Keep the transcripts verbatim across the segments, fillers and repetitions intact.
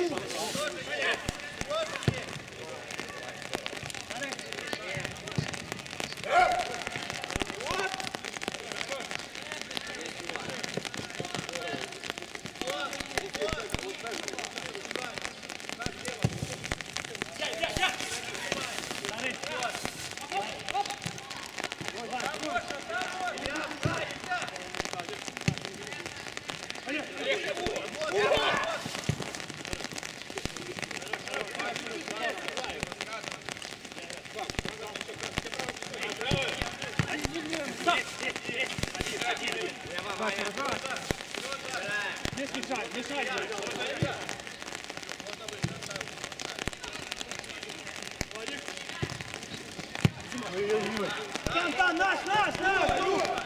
Наш, наш, наш!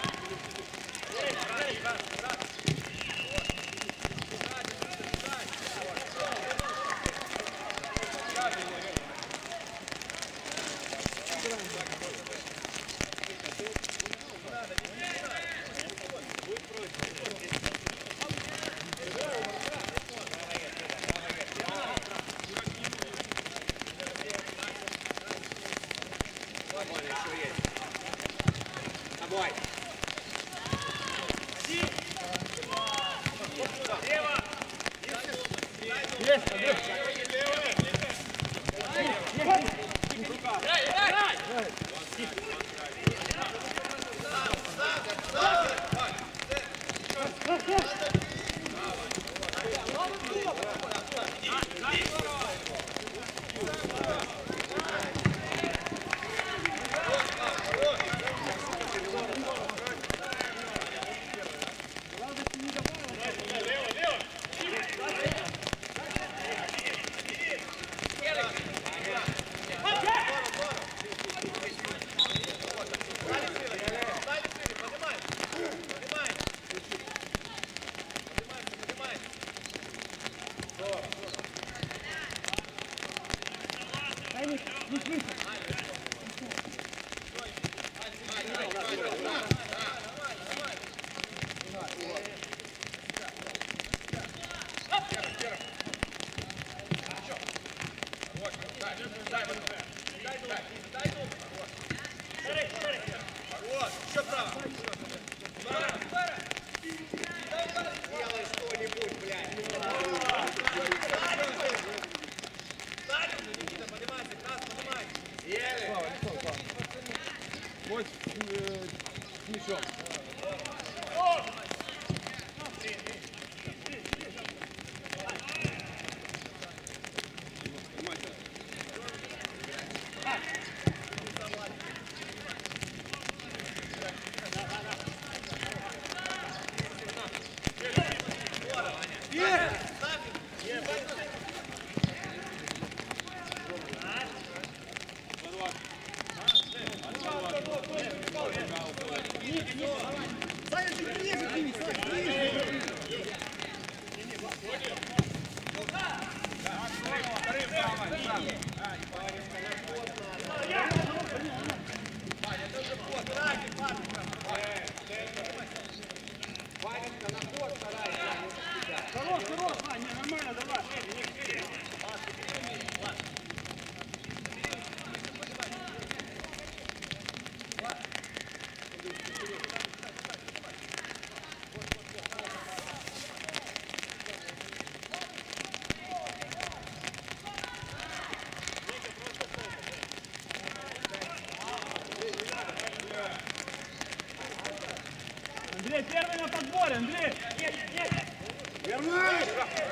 Андрей, первый на подборе, Андрей! Есть, есть! Вернусь!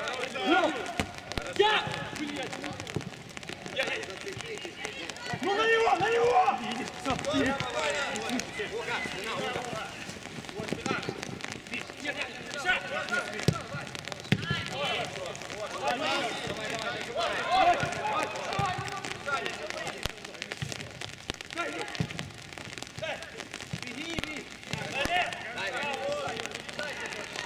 Ну! Я! Ну на него, на него! Беги, беги!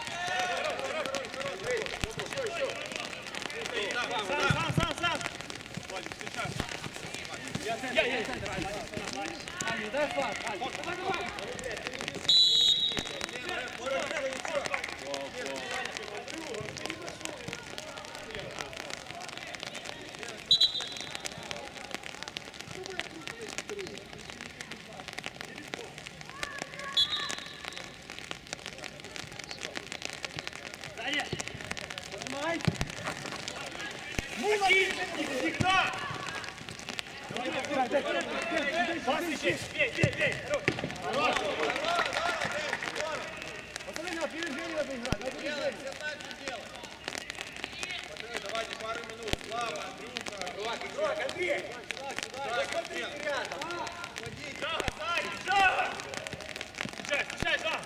Пас еще! Бей, бей, бей! Хорош! Пацаны, на опережение надо играть, на опережение. Все так же делать. Пацаны, давайте пару минут. Слава, Андрюха. Игрок, игрок, Андрей! Так, смотри, рядом. Жага, сзади, жага! Встречай, встречай, да!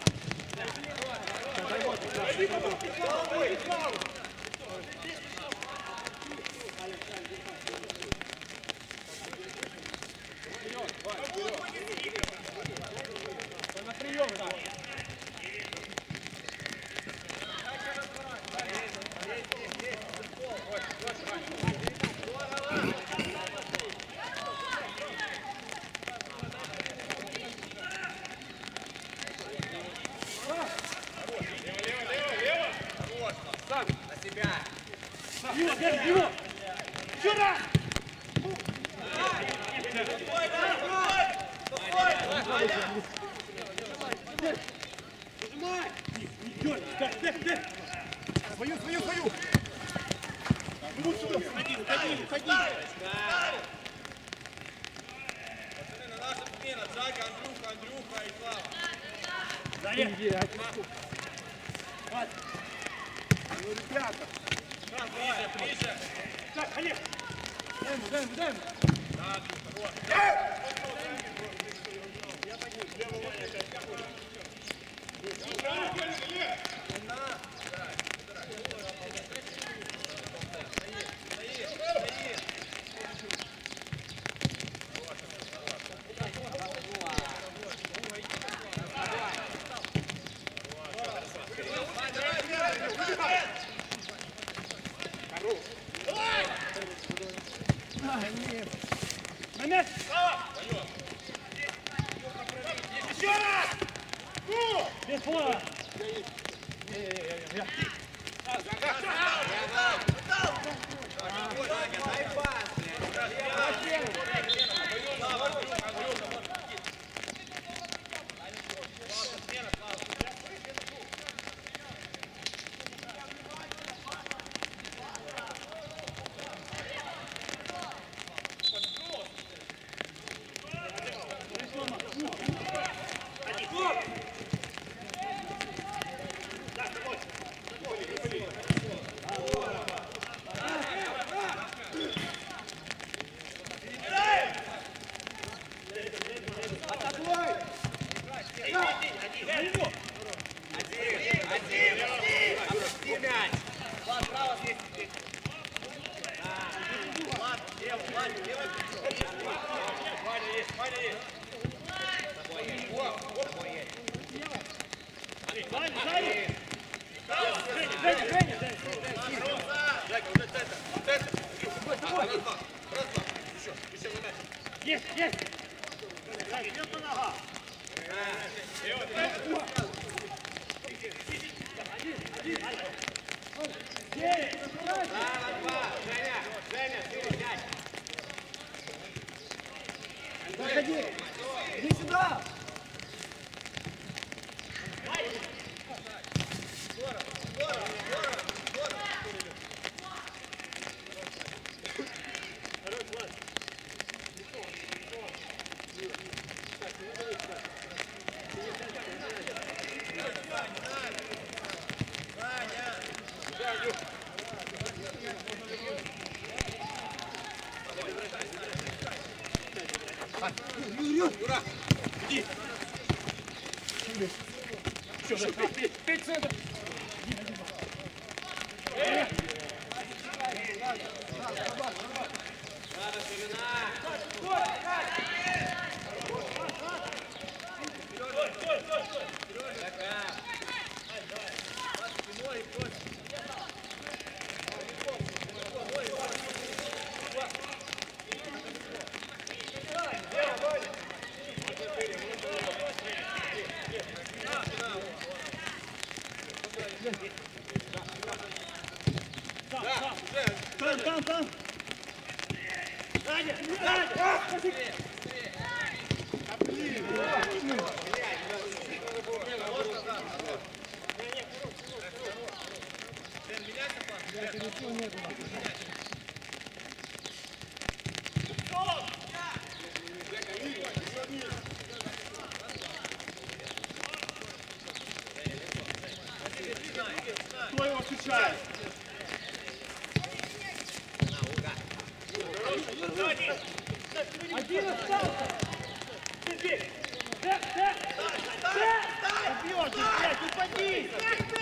На прием, да. Его, держи, его! Еще раз! Нажимай! Идет! Так, так, так! Свою, свою, свою! Уходи, уходи, уходи! Пацаны, на нашем смене. Сзади Андрюха, Андрюха и Слава. Заряд! Ну, ребята! Ближе, ближе. Так, Олег! Дай ему, дай ему, дай ему! Да, Андрюха, вот. На мяч! Еще раз! Ну! Без фола! Дай пас, Есть, есть! Идет на нога! Заходи! Иди сюда! Юра, иди. Еще, пять, пять центров! Надо ширина. Стой, стой, стой, стой! Там, там, там! Сзади! Сзади! Кто его встречает? Один остался. Здесь. Да, да, да. Побьешь, блядь, упади.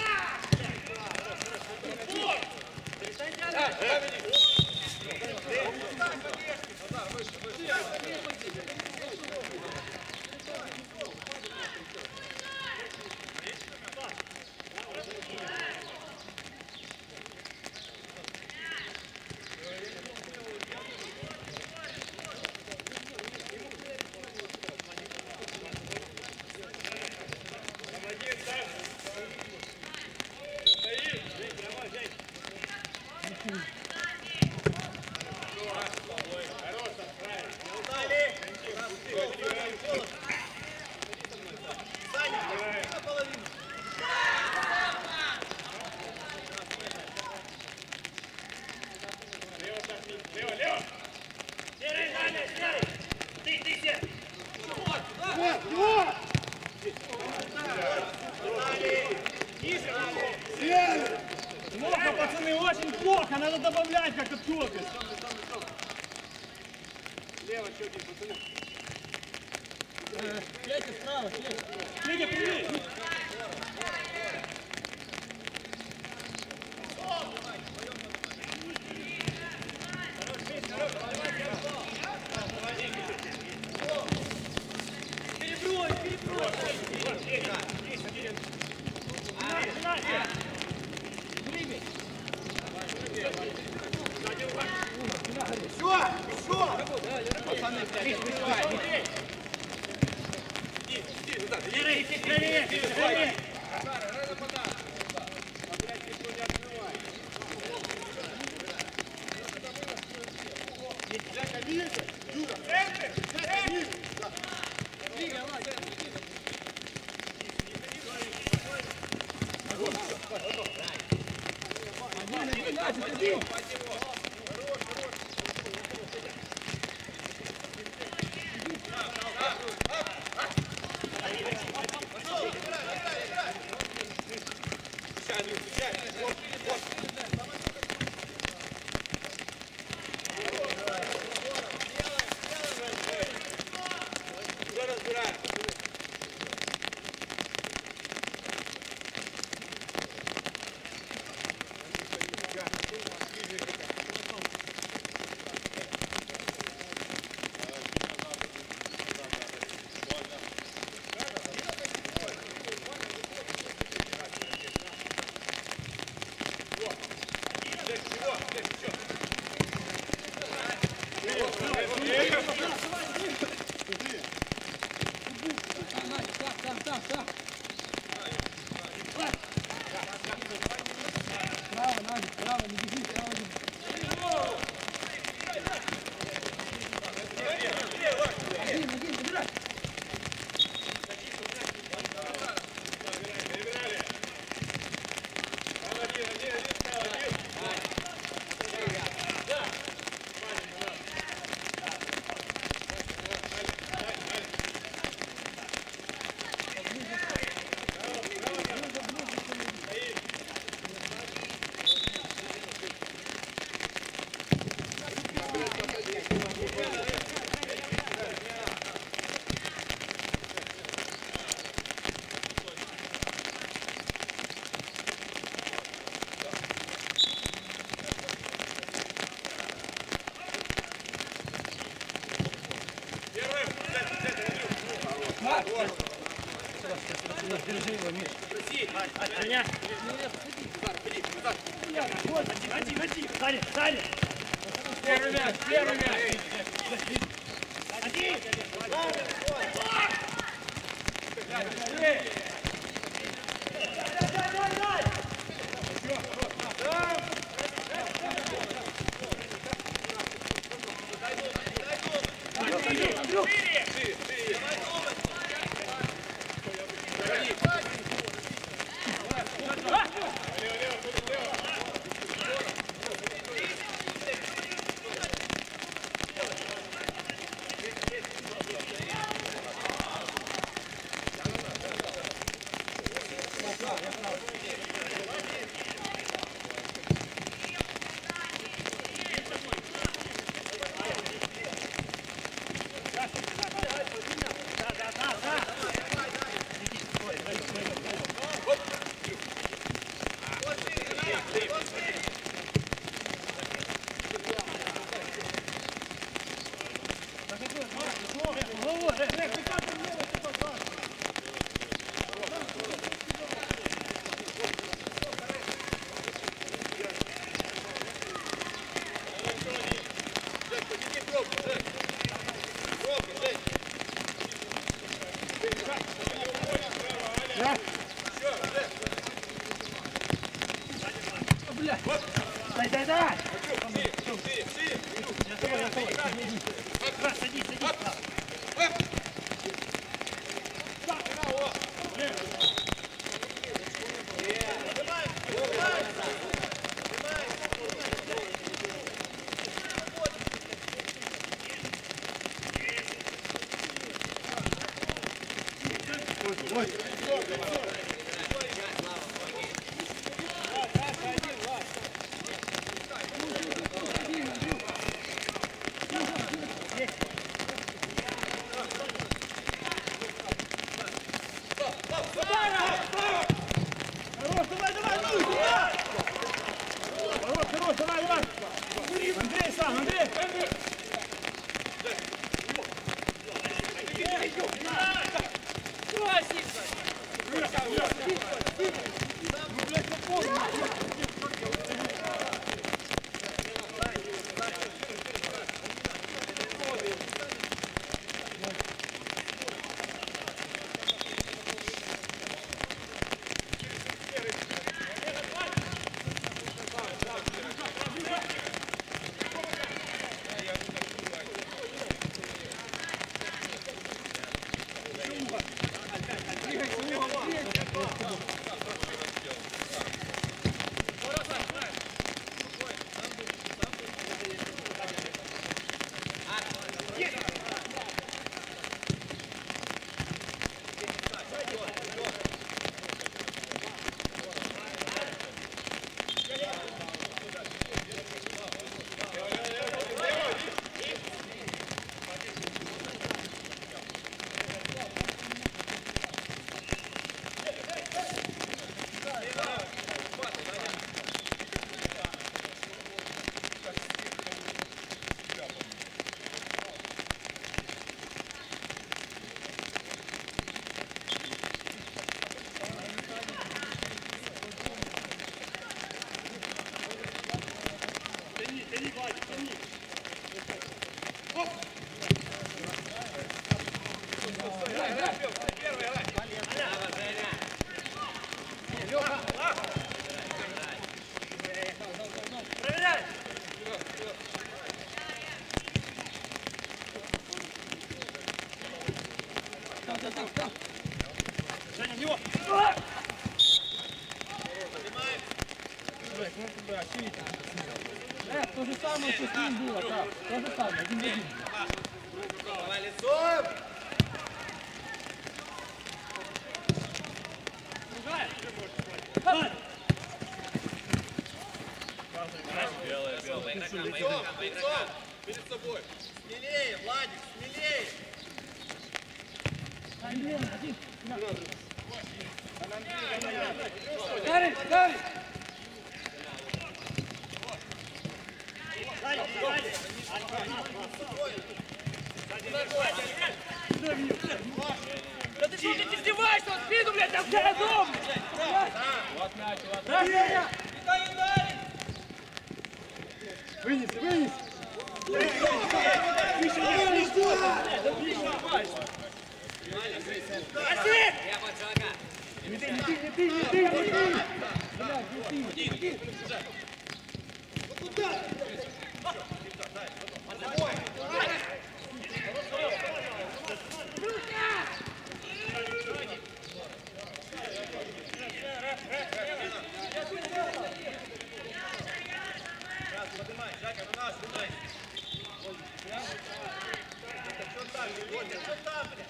Плохо, пацаны, очень плохо. Надо добавлять как-то топость. Лево, чётки, пацаны. Петя, справа, Петя. Петя, прими. Перебрось, перебрось. Еще, еще. Пацаны, блядь, выбивай. Лера, иди правее, правее. Держи его, Миш. От меня. Один, один, один. Саня, Саня. Первый мяч, первый мяч. Один. блядь. Дай, дай, дай. Шире, шире. Я с тобой, я с тобой. Садись, садись, садись. Хорош, давай, давай, ну, сюда! Хорош, хорош, давай, давай! Андрей сам, Андрей! Женя, в него! Э, то же самое, что с ним было, да. То же самое, один в один. Давай лицом! Белая, белая. Лицом, лицом! Перед собой! Смелее, Владик, смелее! Один, один. Дарик, Дарик! Да ты что, ты издеваешься? Он спину, блядь, там вся дом! Вот мяч, вот Да, Женя! Вынеси, вынеси! Не ты, не ты, не ты, не ты, не ты! Блядь, не ты, не ты! Поднимай, Жака, на нас, поднимай! Что там, Водя, что там, блядь?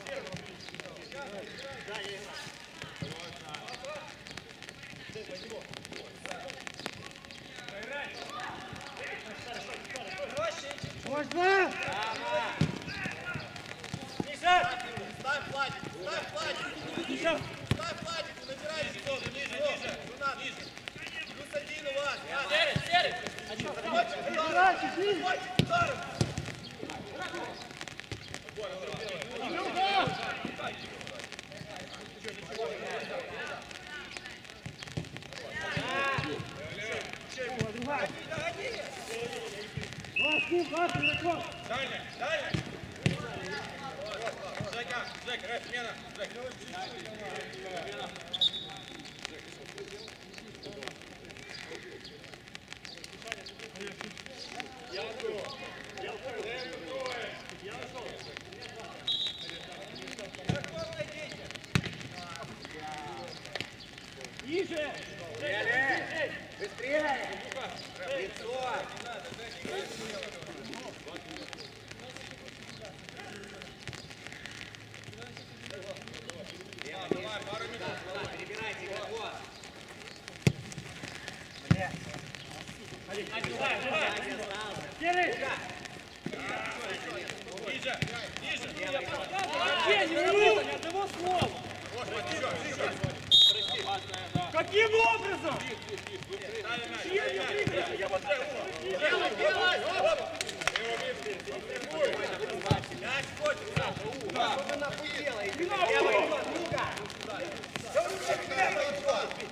Можно? Ставь Владик, ставь Владик! Ставь Владик, набирай зону, ниже, ниже, жена, ниже! Плюс один у вас, серый, серый! Один, ударом! Дальше, дальше! Жека, Жека, рэп, смена! Жека. Тише! Быстрее! Лицо! Перебирайте игроков! Кирилл! Ниже, ниже. Вообще не слышно ни одного слова! Каким образом? Чьи мне прикрыты? Я вот Делай, делай! Мяч хочет! Что вы нахуй делаете? Левый! Ну-ка! Что вы мне делаете?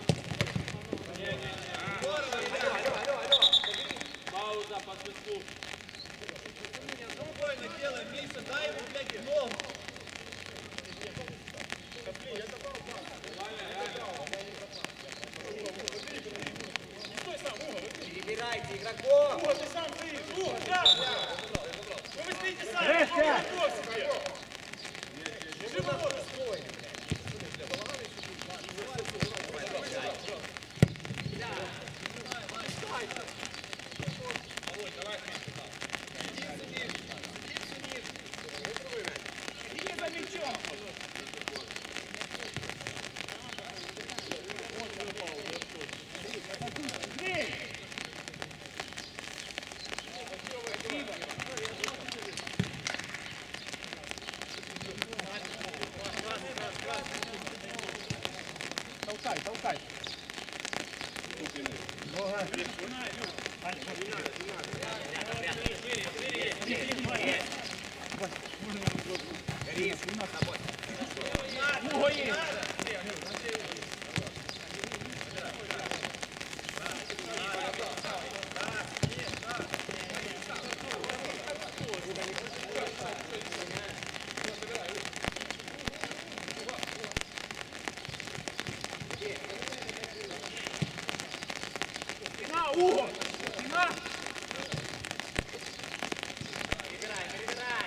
Здорово, ребят! Алло, алло, алло! Пауза по свистку. Спокойно делай, Миша, дай ему, блядь, ногу! Перебирайте игроков! Вот ты сам стоишь! Ну, да! Ну вы стоите сами! Готов себе! Держи ворота! Иди за мячом! Бей! Толкай, толкай. На, угол! На! Перебирай, перебирай!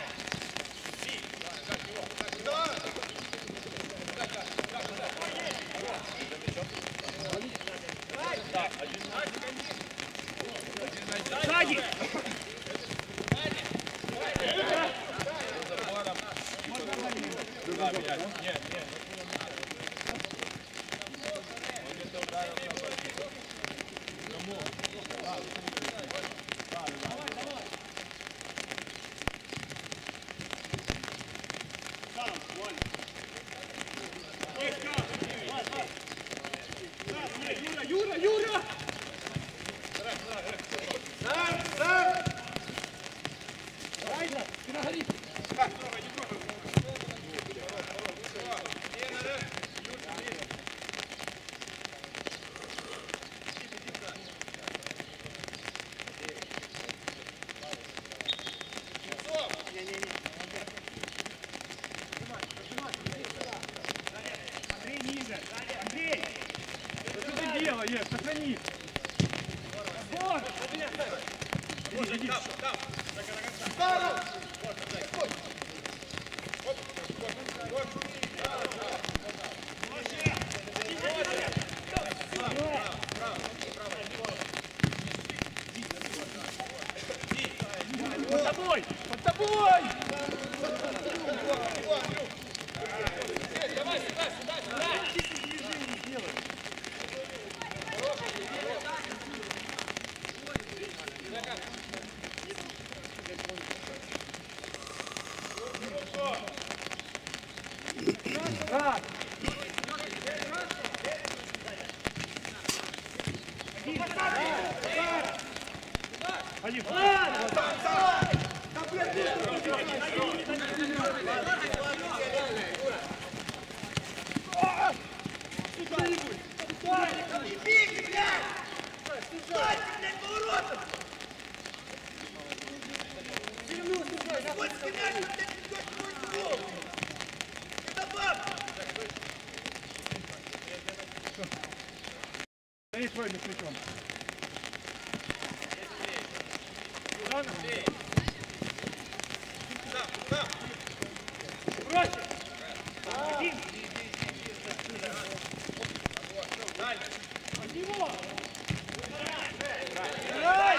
Сзади! Юра, Юра, Юра! Сам, сам! Перегори. Андрей, ниже! Андрей! Что ты делаешь? Сохрани! Вот! Иди, иди. Под тобой! Под тобой! Давай сюда, сюда, сюда. Так! Один! Бейте, блядь! Стойте, блядь, поворотом! Сколько мяч, блядь, идет в твой угол! Это бабка! Стоит свой мячом. Рано. Проще. Один. Дальше. Играй!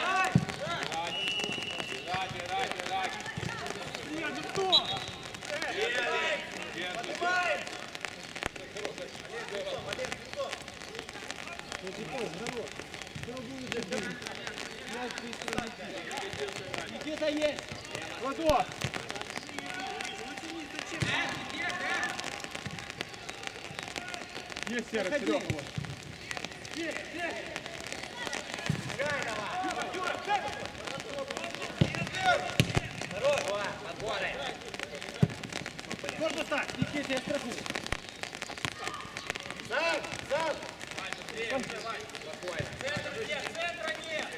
Играть, играть, играть. Нет, ну кто? Поднимаем. Никита есть. Ладо! Есть серый, Серега. Вот. Есть, есть. Можно так. Никита, я страхую. Сам, сам. Центра нет, центра нет.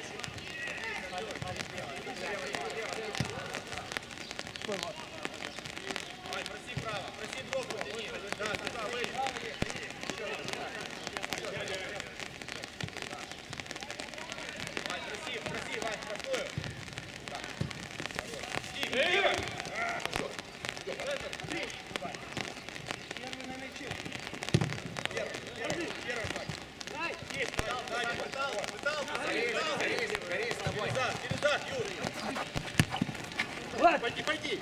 Вань, проси право, проси дробку. Да, туда, выйди. Вань, проси, проси, Вань, такую. Эй! Пойди, пойди.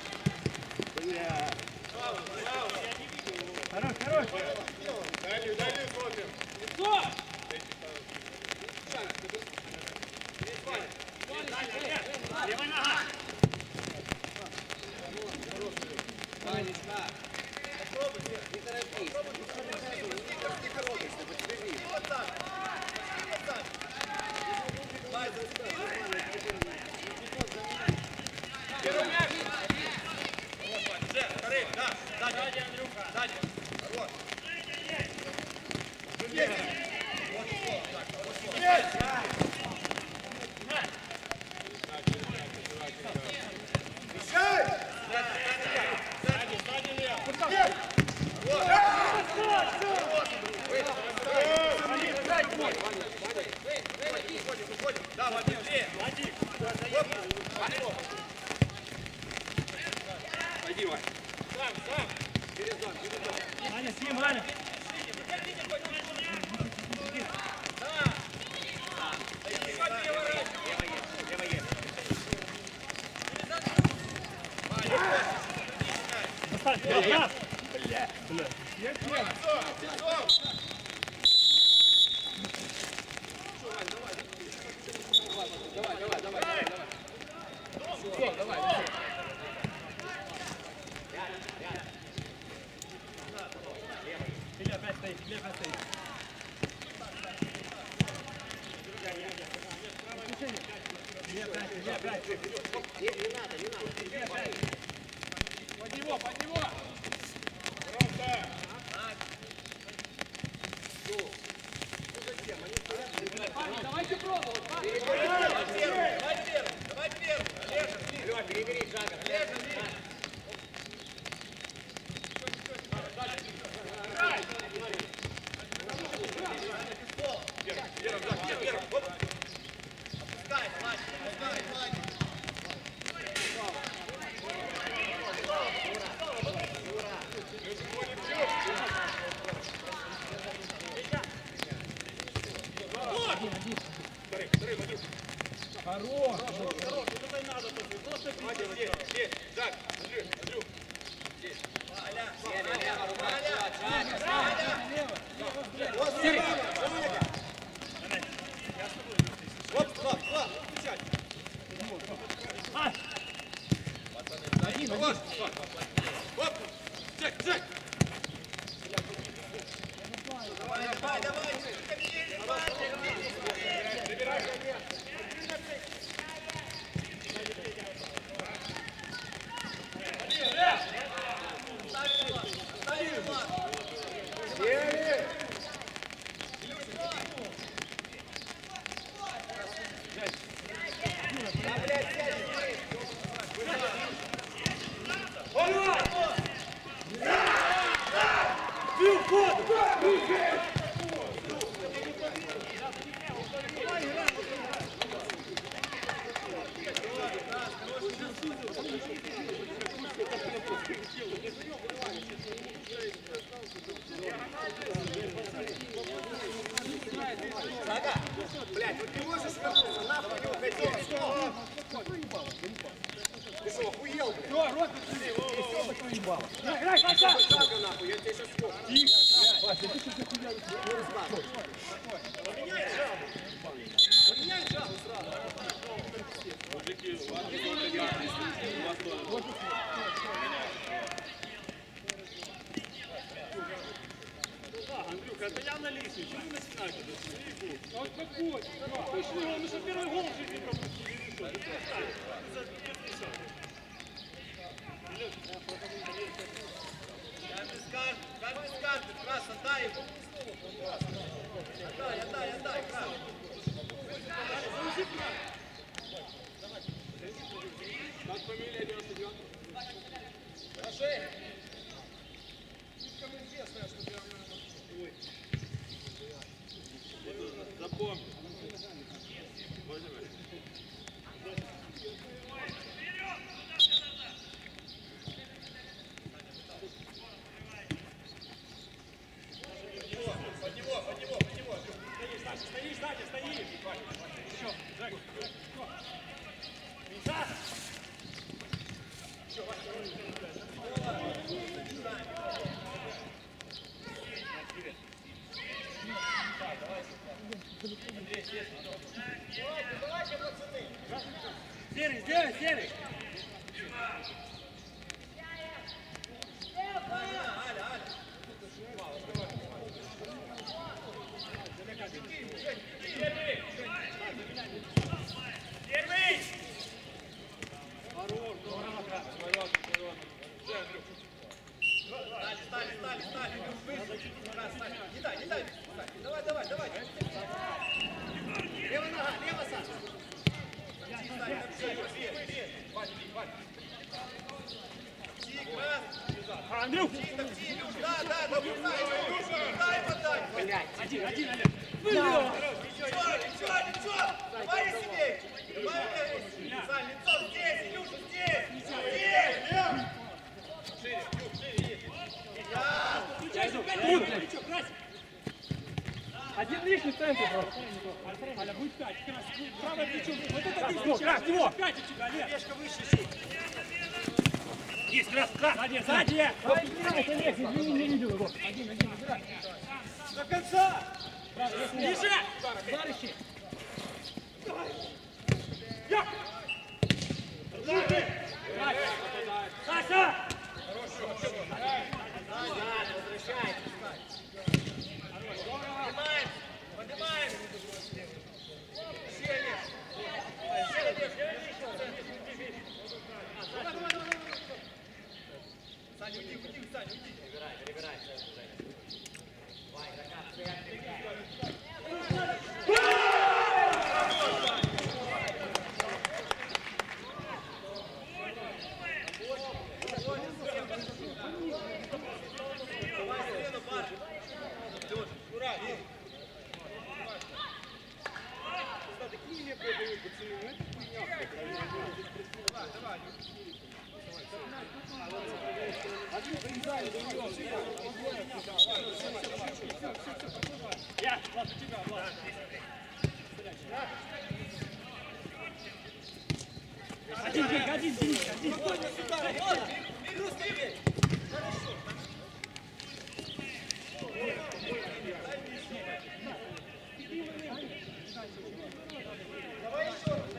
Хорош, хорош. Дали, дали, смотрим. Что? Левая нога. Первый мяч. Уже, вторые, да, сзади, Андрюха, сзади. Хорош. Да, Вадим, быстрее. Пойди, Вань. Сам, сам. Аня, с ним, Аня. Достань, да, бля, бля. Илья опять стоит, Илья опять стоит. Илья опять, Илья опять. Под него, под него. Парни, давайте пробовать. Парни. Давай первый, давай первый, давай первый. Олежа, блин. Лёва, перебери шагом. Олежа, блин. Первый, первый, первый. Оп. Опускай, Владик, опускай, Владик. Хорош. Хорош, вот это и надо только. Просто Владик, здесь, здесь. Жак, Андрюх, Андрюх. Здесь. Аля, Аля, Аля. Оп, Влад, Влад, включай. А, Один, один. Оп, Джек, Джек. Давай, давай, давай. Ставили, Влад. ага. Блядь, вот не можешь вернуться, нахуй не уходи. Ты что, охуел, блядь? Все, рот, играй, Саша! Шага, нахуй, я тебя сейчас съем. Вася, ты сейчас охуел. Поменяй жагу. Поменяй жагу сразу. Мужики, у вас есть у вас тоже. Андрюха, это я на листе. Чего вы начинаете? Ну, успокойся. Пошли, мы же первый гол в жизни пропустили. Каждый скажет, каждый скажет, Крас, отдай ему. Отдай, отдай, отдай, Крас. Как фамилия девяносто девять? Хорошо. Запомни. Возьми. Под него, под него, под него. Стоишь, сзади, стоишь. Еще, Жек. Миша! Серый, сделай, серый! Первый! Хорош, здорово, Крас. Стали, стали, стали, стали. Крас, стали. Не дай, не дай. Давай, давай, давай. Левая нога, лево, Саша. Андрюх! Да, да, да, дай, подай. Блядь. Один, один, один. Ничего, Ничего, ничего. Давай себе. Давай, Сань, лицо здесь, Илюша, здесь. Здесь. Шире, шире. Включайся, пять минут, плечо, Красик. Один лишний в центре просто. Аля, будет пять, Красик, правое плечо. Вот это ты включаешь, пять у тебя, Олег. Решка выше, чуть. Есть, Крас, Крас! Сзади, сзади! Давай, играй, Олег, извини, не видел его. Один, один, играй. До конца! Ниже! Товарищи! Я! Саша! Поднимаем, поднимаем. Сели. Сели, Саня, уйди, уйди, Саня, уйди. Перебирай, перебирай. Давай, смену, Паша. Лёша, ура, иди. Такие лепые дают, пацаны, ну это хуйня. Давай, давай. Я! Ладно, тебя, ладно. Один, один, один, один. Вот, игру снимем. Хорошо. Давай еще раз.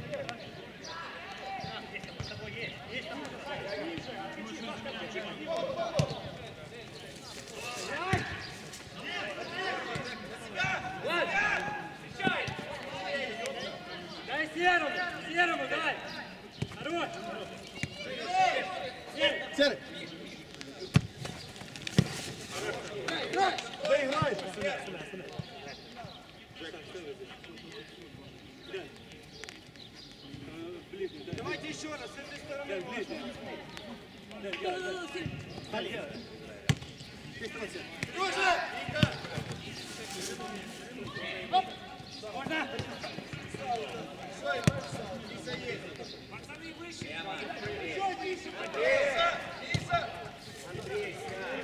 Дай серому, серому дай. Хорош. Серый. Доиграй. Давайте еще раз с этой стороны. Дружи! Можно? Стой, Марсал, Лиса едет. Пацаны выше. Еще выше. Лиса, Лиса. Андрей,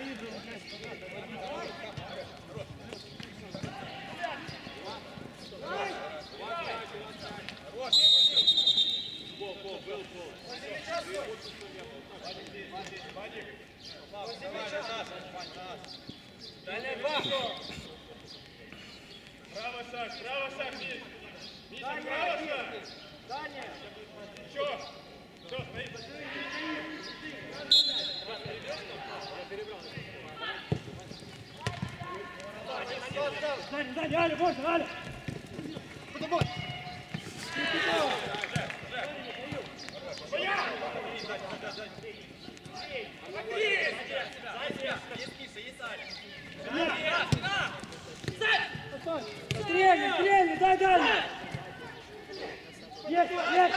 сядь. шаг, справа шаг, Миш. Миша, справа шаг. Дальняя. Еще. Все, стоит. Сзади, сзади, Аля, больше, Аля. Стрельни, стрельни, дай дальше. Есть, есть.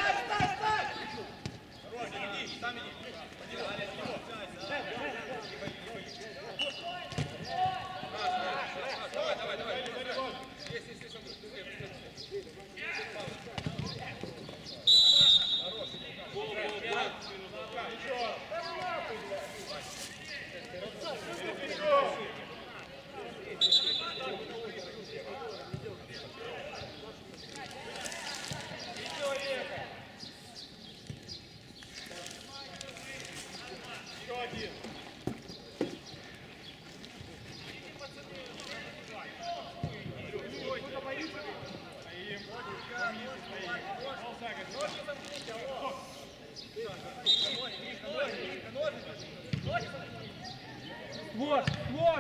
Вот, вот.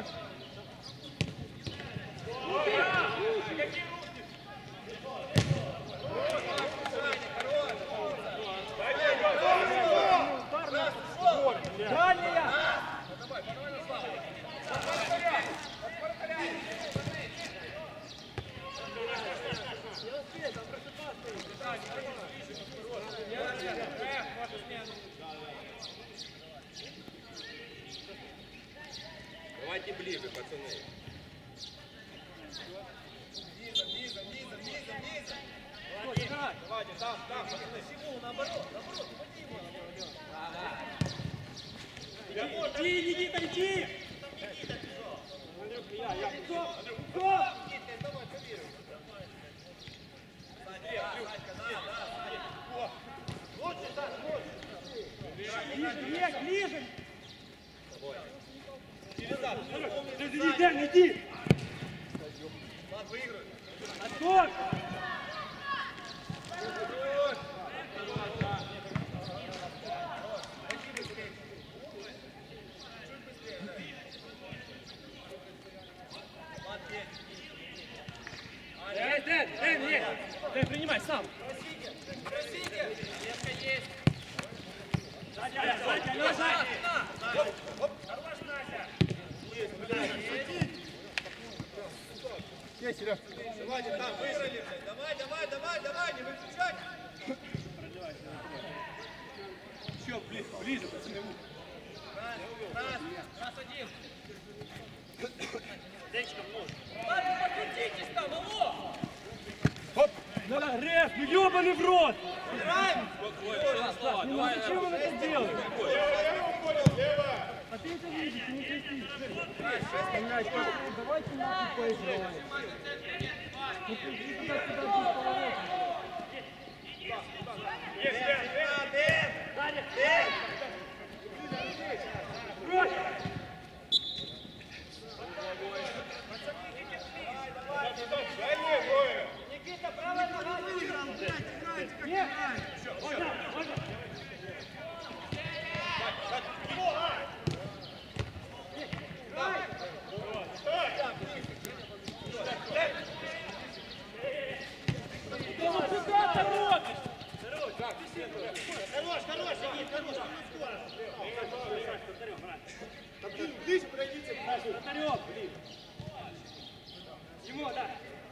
Дальняя. Давайте ближе, пацаны. Низом, низом, низом, низом, низом. Давайте, там, там, пацаны. Всему наоборот, наоборот, уводи его. Иди, Никита, иди. Я, я, стоп, стоп. Давай, поберуй. Лучше, Саш, лучше. Ближе, есть, ближе. Перезад. Иди, Дэн, иди. Влад выигрывает. Отбор. Дэн, Дэн, Дэн, есть. Дэн, принимай сам. Просите. Детка есть. Сзади, Аля, сзади, Аля, сзади. Хорош, Настя. Есть, Серег. Давайте, там, выиграли. Давай, давай, давай, давай, не выключай. Еще ближе, ближе, пацаны. Раз, раз, раз один. Денечка, нож. Ладно, подкрутитесь там, алло. Хоп. Надо, Реф, ну ёбаный в рот. Играем. Ну зачем он это делает? Я его понял, лево. А ты это видишь, не кричишь. Давайте нахуй поиграем. Ну ты иди туда-сюда без поворота. Есть, Дэн, Дэн. Дэн, Сзади. Дэн. Брось. Дальние двое. Никита, правая нога выиграл. Нет. Можно, можно. Ты вот куда торопишь? Хорош, хорош, иди, хорош. Ближе пройдите. Вратарёв, блин. Ему, да.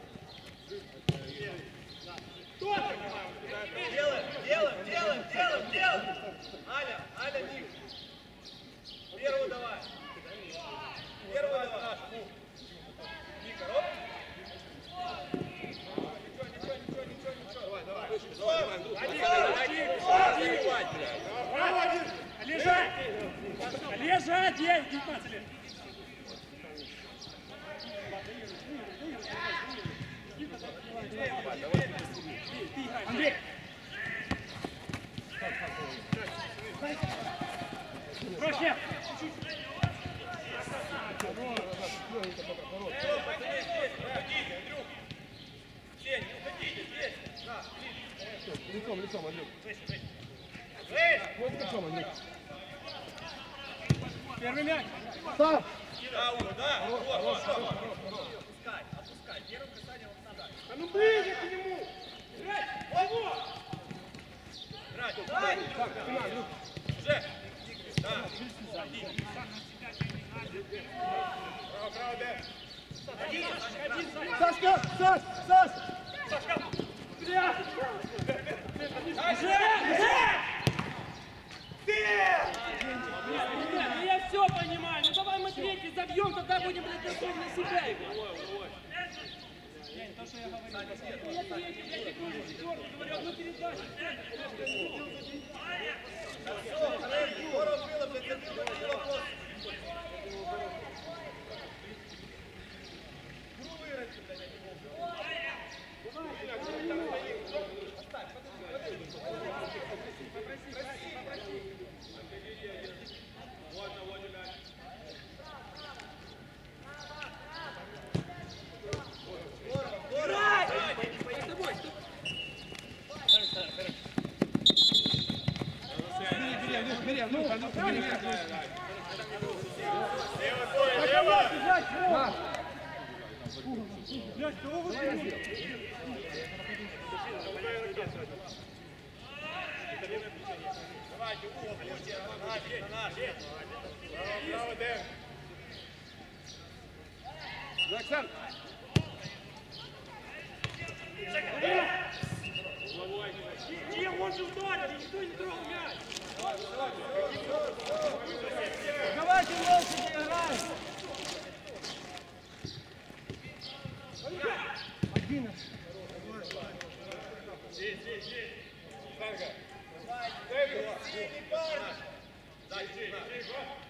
Делаем, делаем, делаем, делаем, делаем. Аля, Аля, Ник. Первую давай. Первую давай. Ника, оп. Ничего, ничего, ничего, ничего, ничего. Давай, давай. Лежать! Лежать! Есть! девятнадцать лет! Андрей! Проще! Лицом, лицом, Андрюк. Выше! Вот лицом, Андрюк. Первый мяч. Сам! Да, Ура, да! Вот, вот, вот. Отпускай, отпускай. Первым касанием надо. А ну ближе к нему! Играть, Так, спина, Андрюк. уже! Да! Право, право, Дэн! Сашка! Саш! Саш! Ну я все понимаю, ну давай мы третий забьем, тогда будем готовы на себя его. То, что я говорю. Я третий, я говорю, четвертый, говорю, одну передачу. Здорово было, блядь, забил, забил вопрос. Игру выиграть, блядь, я не могу. Оставь, подожди, подожди. Попроси, попроси, попроси. Вот, вот, ребят. Здорово, здорово. За тобой. Бери, Андрюк, бери, Андрюк, Андрюк, бери. Лево, стой, лево. На! Блядь, кого вы приняли? Давайте, угол, будьте, на наш, на наш. Право, право, Дэн. Александр! Где он же ударил, никто не трогал мяч. Давайте лучше играем! Одиннадцать. Здесь, здесь, здесь. Санга. Дэвид, синий парень. Дай, здесь, здесь.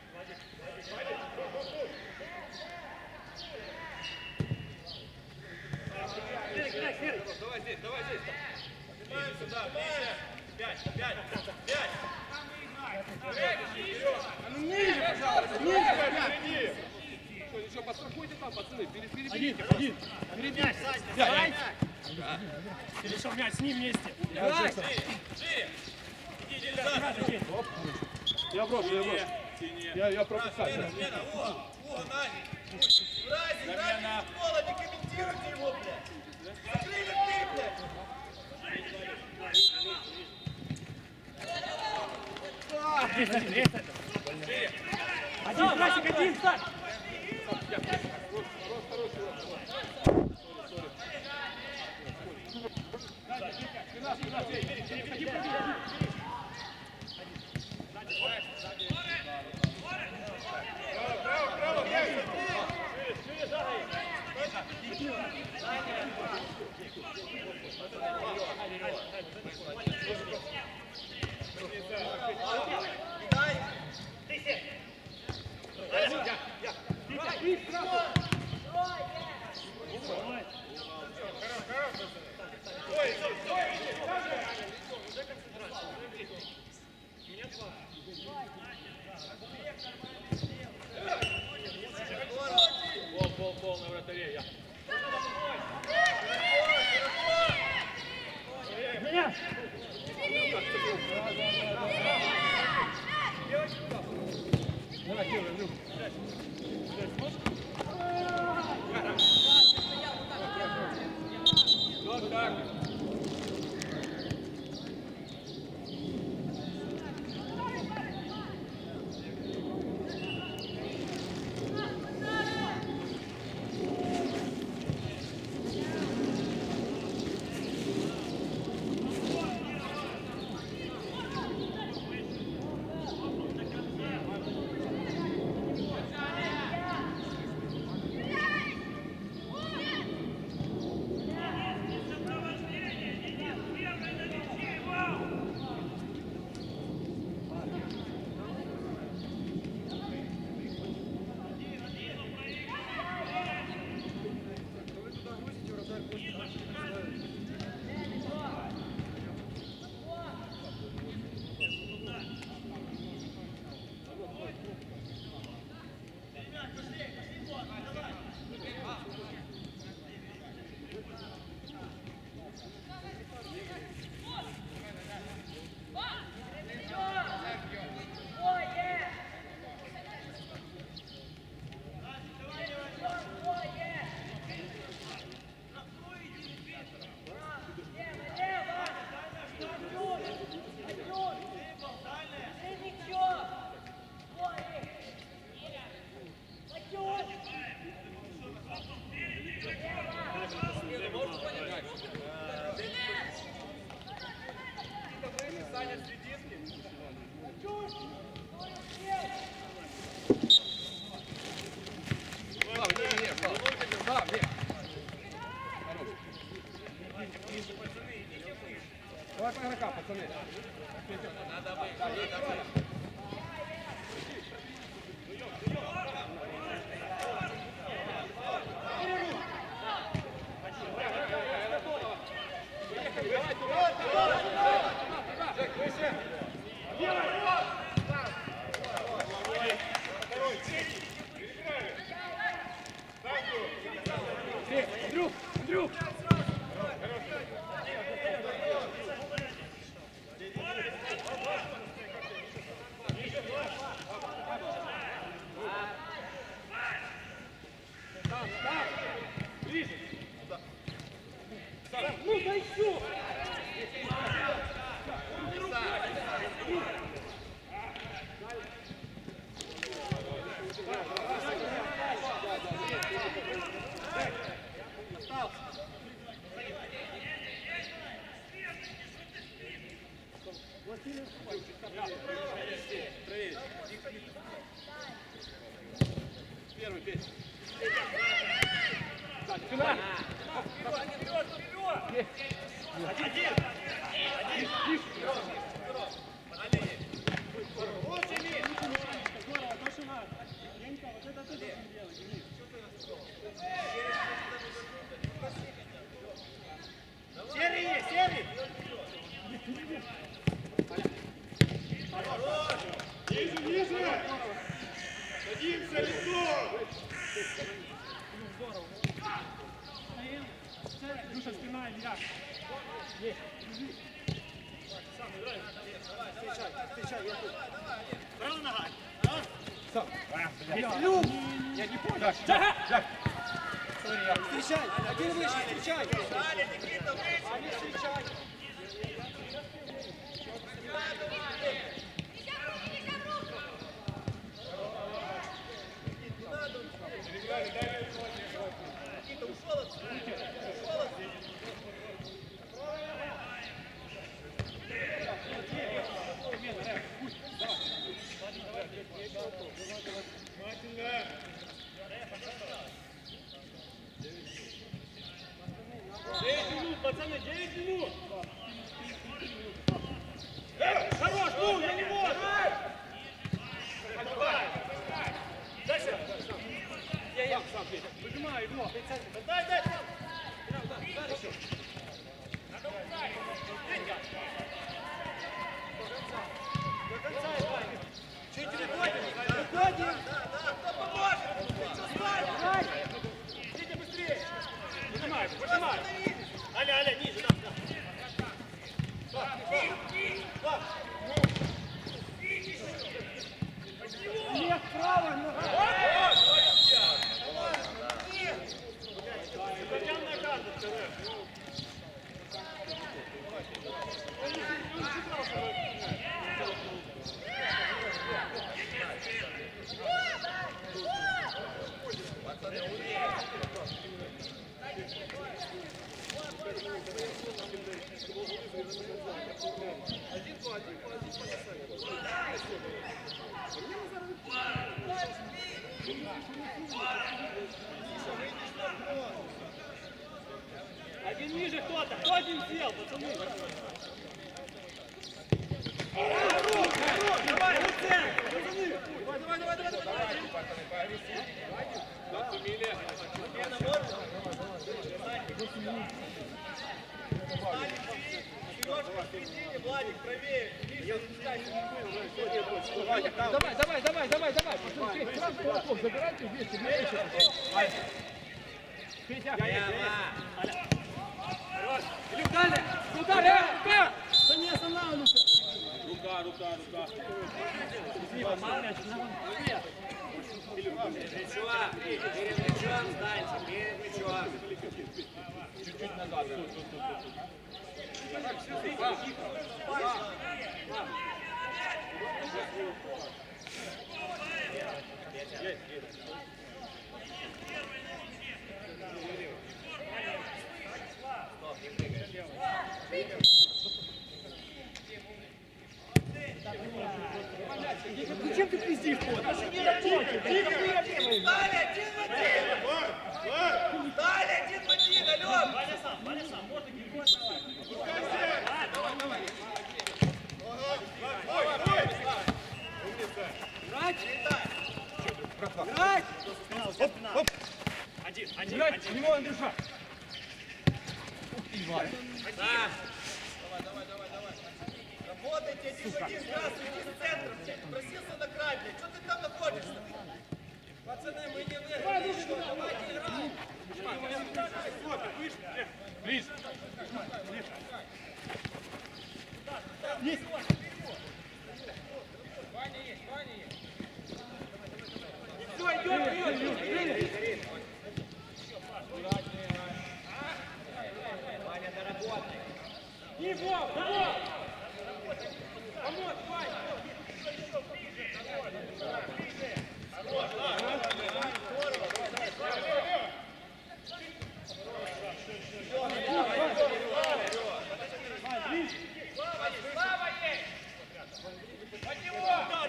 Давай здесь, давай здесь. Поднимаем сюда, ближе. Пять, пять, пять. А ну ниже, пожалуйста, ниже, впереди! Что, ничего, подстрахуйте там, пацаны, переберите. Один, один. Впереди. Пять. Перешел мяч с ним вместе. Шире, шире. Иди, иди, сзади. Я брошу, я брошу. Я, я пропускаю. Смена, смена, угол, угол, Нади. Мразь, играйте в футбол, а не комментируйте его, блядь. Закрыли ты, блядь. Один, Красик, один, Саш. Право, право, Дэн. Шире, шире, дай. Пол, пол, пол на вратаре. Я. Давай, делай, Андрюк. Вот так. Давай по игрока, пацаны. Надо быть, надо быть. Андрюк, Андрюк! Там, там! Ближе! Ну, дай все! Первый, Петя. Спина! Вперед, вперед, вперед! Один! Один! Лучше, Миш! Здорово, то, что надо. Ленька, вот это ты должен делать, Денис. Серый есть, серый! Ниже, ниже! Садимся лицом! Здорово. Душа, спина, Илья. Есть. Сам играй. Встречай, встречай, я тут. Правая нога. Сам. Люк! Я не понял. Жак! Жак! Встречай! Один выше, встречай! Далее, Никита, выше. Они встречай! Никита, ушел отсюда. Ушел отсюда. девять минут, пацаны, девять минут! Хорош, ну, я не могу! Дальше! Я, я, сам, Петя. Выжимаю его. Дай, дай! До конца играй! Чуть переходим! Выходим! Да, да, кто поможет? Ты что, ставишь? Идите быстрее! Выжимаю, выжимаю. Аля, Аля, ниже, да, да. Слав, Нет, право, нога. Стеклянная карта, вторая. Один ниже кто-то. Кто один сел, пацаны? Хорош, хорош, давай, вот центр, пацаны. Давай, давай, давай, давай, давай. Лена, можно? Сережка, в середине, Владик, правее. Миша, Давай, давай, давай, давай, давай. Пошли, сразу кулаков забирайте вместе. Петя. Илюх, далее. Сюда, рука. Да не останавливайся. Рука, рука, рука. Перед мячом, перед мячом станьте, перед мячом. Чуть-чуть назад. Зачем ты пиздишь? Даже не работает. Стали один в один! Стали один в один, алло! Ваня сам, Ваня сам, можно гибнуть. У него Андрюша. Давай, давай, давай, давай. Работайте один в один, здравствуйте, из центра, блядь. Просился на край, блядь. Что ты там находишься? Пацаны, мы не выиграли еще, давайте играем. Ближе. Есть. Ваня есть, Ваня есть. Все, идет, идет, идет. Ваня, доработай. Его, его. Помочь, Ваня. Слава есть! Под него!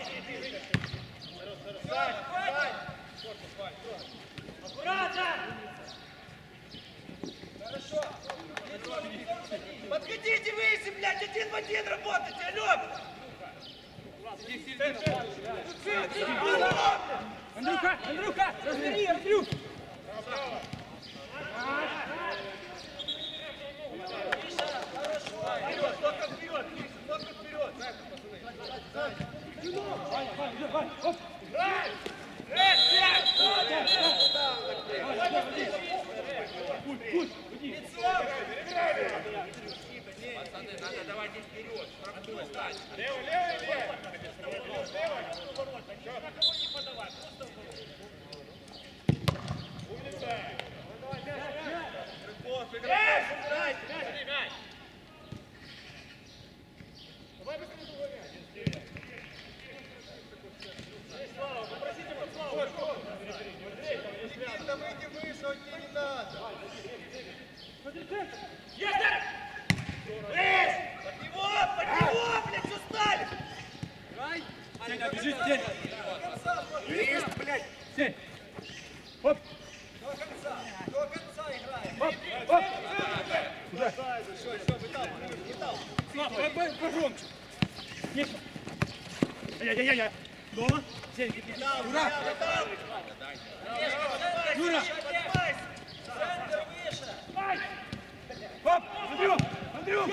Аккуратно! Хорошо! Подходите выше, блядь! Один в один работайте, алло! Андрюха, Андрюха, разбери, Андрюх! Вперед, только вперед! Только вперед! Ваня, Ваня, Ваня, оп! Пацаны, надо давайте вперед! Лево, лево, лево. Умница. Игроков, игроков, играйте! Давай быстрее другой мяч. Слава, попросите под Славу. Никита, выйди выше, он тебе не надо! Есть! Под него, под него, блядь, что стали? Сеня, бежи, Сеня! Есть, блядь! Сень! Оп! До конца, до конца играем! Оп! Оп! Все, все, выталкивай, выталкивай! Слава, погромче! Есть! Ай-яй-яй-яй. Дома. Сень, Выталкивай, выталкивай! Юра! Поднимайся! Центр выше! Ай! Оп! Андрюх! Андрюх!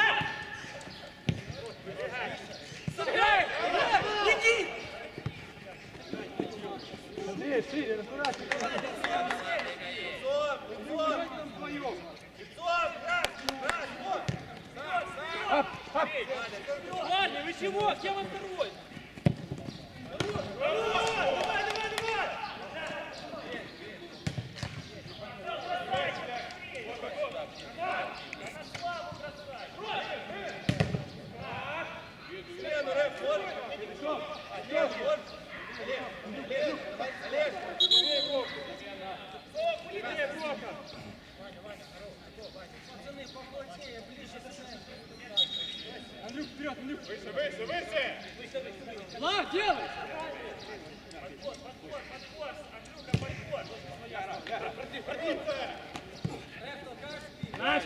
Сыграй! Иди! Андрей, шире, аккуратнее. Лицом, лицом! Лицом, раз, раз, вот! Оп! Оп! Ладно, вы чего? Кем он второй? Давай, давай, давай! Смену, рэп, вот! Олег, вот! Олег, Олег, давай, Олег! Пацаны, поплотнее, ближе к центру. Андрюх, вперед, Андрюх! Выше, выше, выше. Лав, делай! Подход, подход, подход. Андрюха, подход. Наш!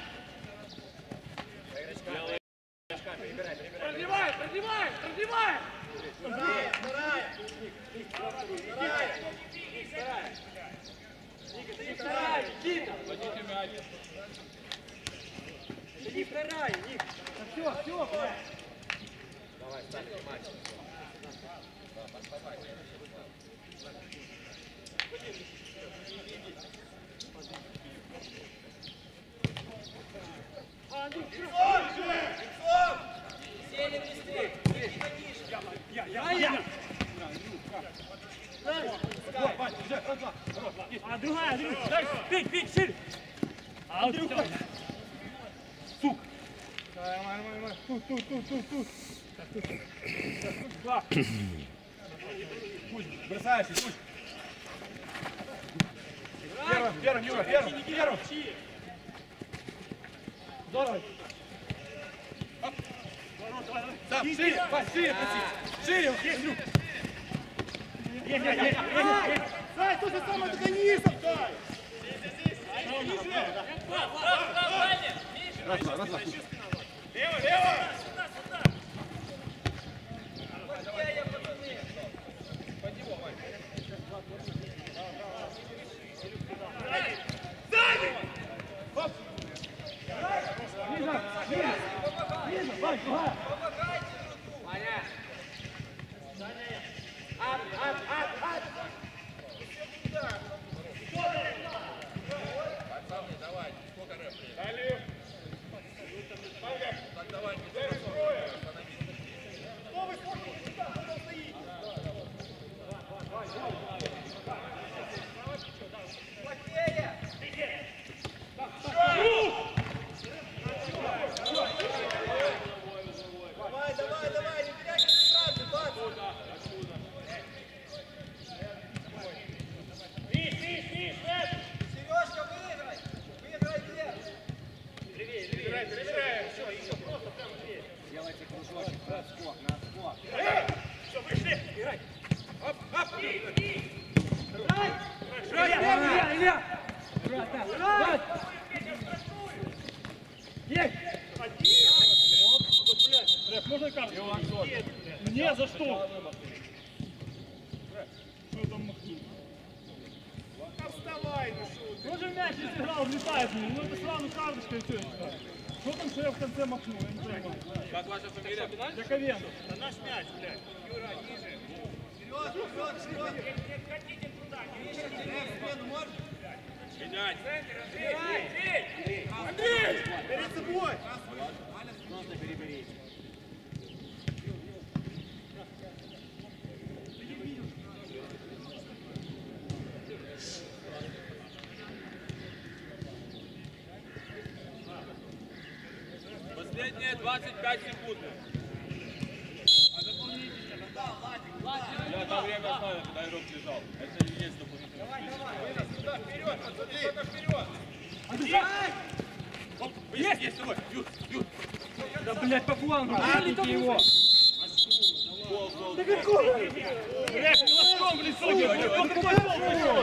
Продлевай, продлевай, продлевай! Вторая, вторая! Вторая! Вторая, Никита! Иди вторая, Ник! Все, все, блядь! Давай, ставь матч. Сели быстрее! Я, я, я! А другая, Андрюх, дай, пить, пить, шире! А Андрюх, сук! Нормально, нормально. Тут, тут, тут, тут, тут. Два! Пусть, бросайся, пусть. Первым, первым, Юра, первым, первым. Здорово. Сам, шире, Вась, шире, проси. Шире, Андрюх. Есть, есть, есть, есть. Сай, то же самое, только низом, дай. Раз, два, раз, два. Лево, лево. Сзади! Влад, Влад. Помогайте друг другу. Ап, ап, ап, ап. Пацаны, давайте, сколько рэп? Далі. Так, давайте. Хто ви смотрите? Хто стоїть? Плохее. Давай, давай, давай, не теряйте дистанцию, двадцать. Міш, міш, міш, Фед. Сережка, выиграй. Выиграй вверх. Перебирай, перебирай. Все, еще просто прямо здесь. Делайте кружочек на отскок, на отскок. Все, пришли. Играй. Оп, оп. Илья, Илья! Влад, так, Влад! Есть! Рэп, можно карту? Не, за что? Что там махнул? А вставай, ну что? Он же мяч не сыграл, влетает в него. Ну это сразу карточка и все. Что там, что я в конце махнул? Я не понимаю. Как ваша фамилия? Яковенко. Это наш мяч, блядь. Юра, ниже. Вперед, вперед, вперед. Не хотите туда. Миша, тебе смену можно? Менять. Андрей! Перед собой! Просто переберите. Последние двадцать пять секунд. Я там время оставил, когда игрок лежал. Это единственное, что Давай, давай. Сюда, вперед, пацаны, только вперед! Есть, есть, давай, Юр, Юр. Да, блядь, по флангу, бейте его. Гол, гол, Да гол. какой? Блядь, кулаком в лицо делай! Он такой пол пришел!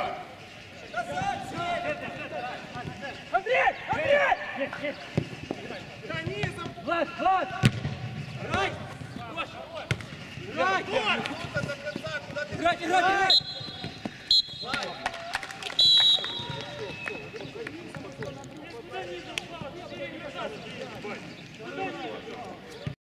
Андрей! Андрей! Механизм! Влад, Влад! Играй! Круто до конца, куда ты... Играть, играть, играть!